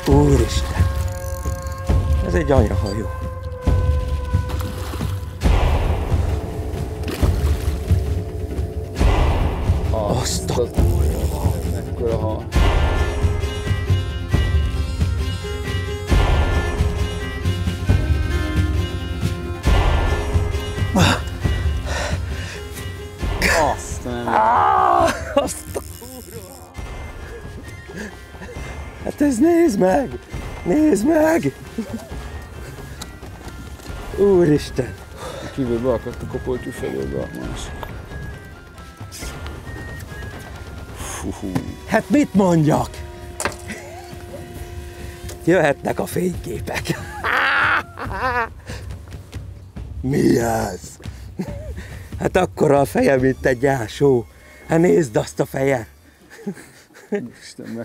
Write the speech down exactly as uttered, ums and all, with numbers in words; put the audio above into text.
Úristen! Ez egy anyahajó. Azt a kurva! Mekkora hal. Azt nem. Azt a kurva! Hát ez nézd meg! Nézd meg! Úristen! Kívül beakadt a kopoltyú felőbe a másik. Fuhú. Hát mit mondjak? Jöhetnek a fényképek. Mi ez? Hát akkora a feje, mint egy ásó. Hát nézd azt a fejet. Isten,